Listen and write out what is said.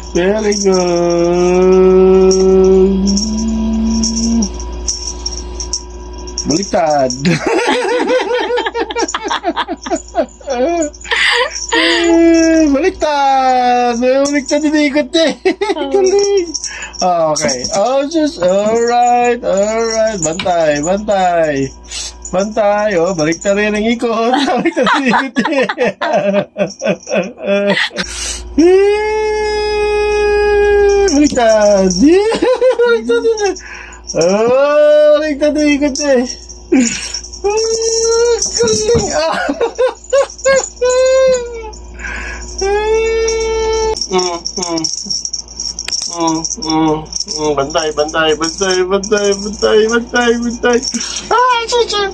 Very good. Baliktad. Baliktad. Baliktad iniikot eh. Galing. Okay. Oh, just alright. Alright. Bantay. Bantay. Bantay. Oh, baliktad rin ang ikot. Baliktad iniikot eh. Baliktad. Baliktad rin. Oh, baliktad iniikot eh. Galing. Bantay, bantay, bantay, bantay, bantay, bantay, bantay. Ah, chucha.